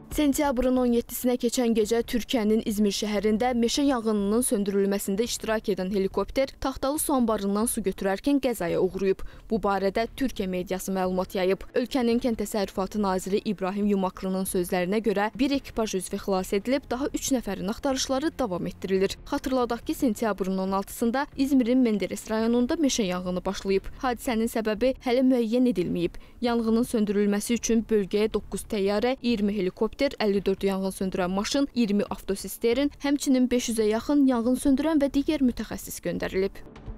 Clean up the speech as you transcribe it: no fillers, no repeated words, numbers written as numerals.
Sentyabrın 17-sinə keçən gecə Türkiyənin İzmir şəhərində meşə yanğınının söndürülməsində iştirak edən helikopter Taxtalı su anbarından su götürərkən qəzaya uğrayıb. Bu barədə Türkiyə mediası məlumat yayıb. Ölkənin Kənd Təsərrüfatı naziri İbrahim Yumaklı'nın sözlərinə görə bir ekipaj üzvü xilas edilib, daha 3 nəfərin axtarışları davam etdirilir. Xatırladaq ki, sentyabrın 16-sında İzmirin Menderes rayonunda meşə yanğını başlayıb. Hadisənin səbəbi hələ müəyyən edilməyib. Yanğının söndürülməsi üçün bölgəyə 9 təyyarə, 20 helikopter, 54 yanğın söndürən maşın, 20 avtosistern, həmçinin 500-ə yaxın yanğın söndürən və digər mütəxəssis göndərilib.